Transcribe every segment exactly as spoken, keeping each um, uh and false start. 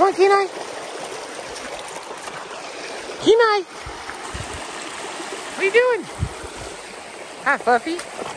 Come on, Kenai. Kenai. What are you doing? Hi, Fluffy.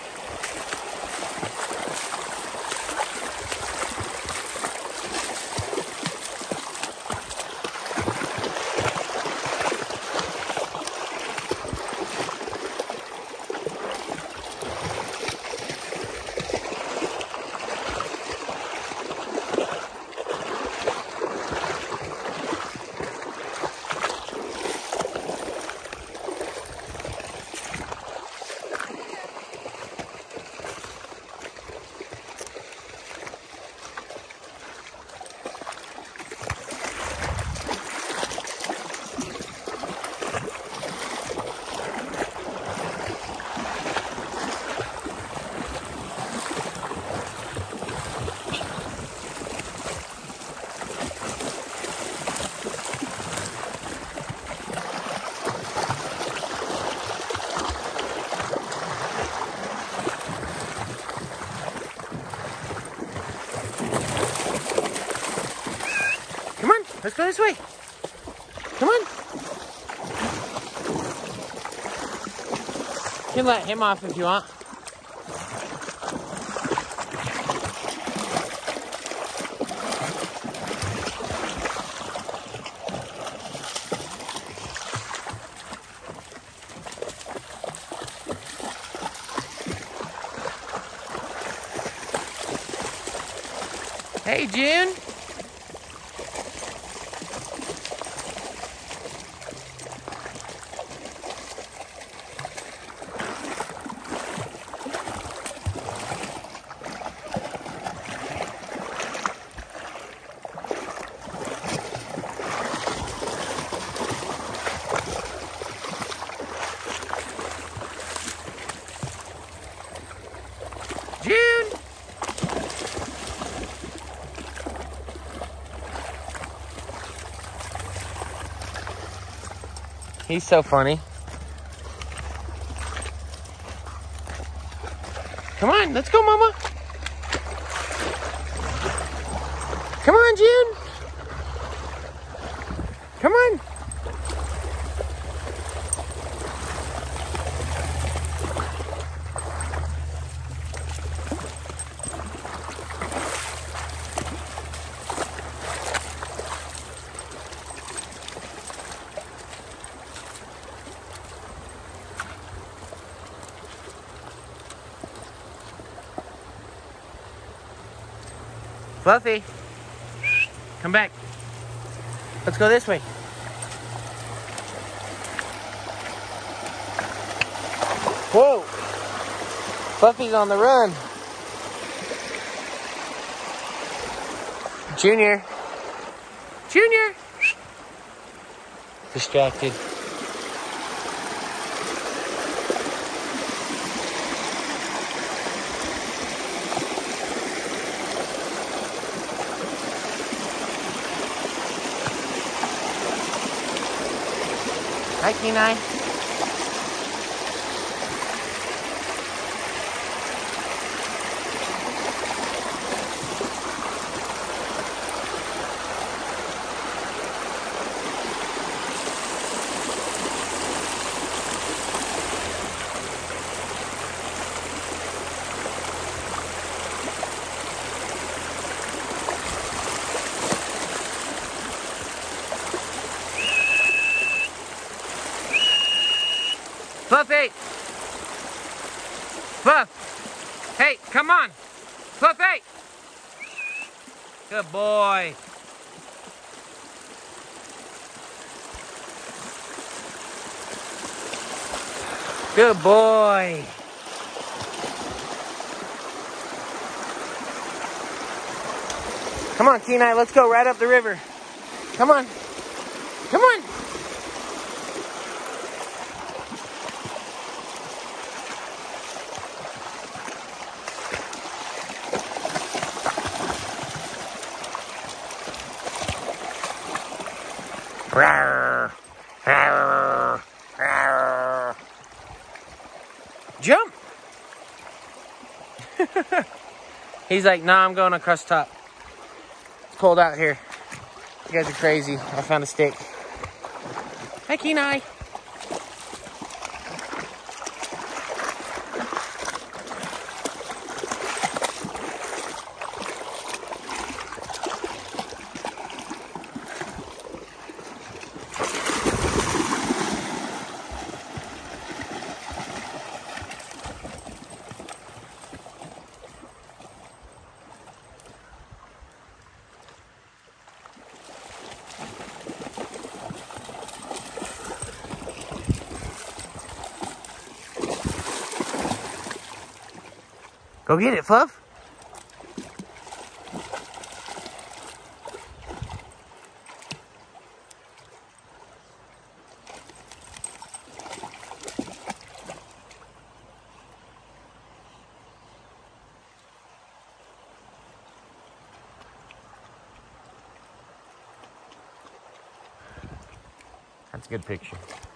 Let's go this way. Come on. You can let him off if you want. Hey, June. June! He's so funny. Come on, let's go, Mama. Come on, June. Come on. Fluffy, come back. Let's go this way. Whoa! Fluffy's on the run. Junior. Junior! Distracted. Hi, Kenai. Fluffy! Fluff! Hey, come on! Fluffy! Good boy. Good boy. Come on, Kenai, let's go right up the river. Come on. Come on. Rawr, rawr, rawr. Jump! He's like, nah, I'm going across top. It's cold out here. You guys are crazy. I found a stick. Hi, Kenai. Go get it, Fluff. That's a good picture.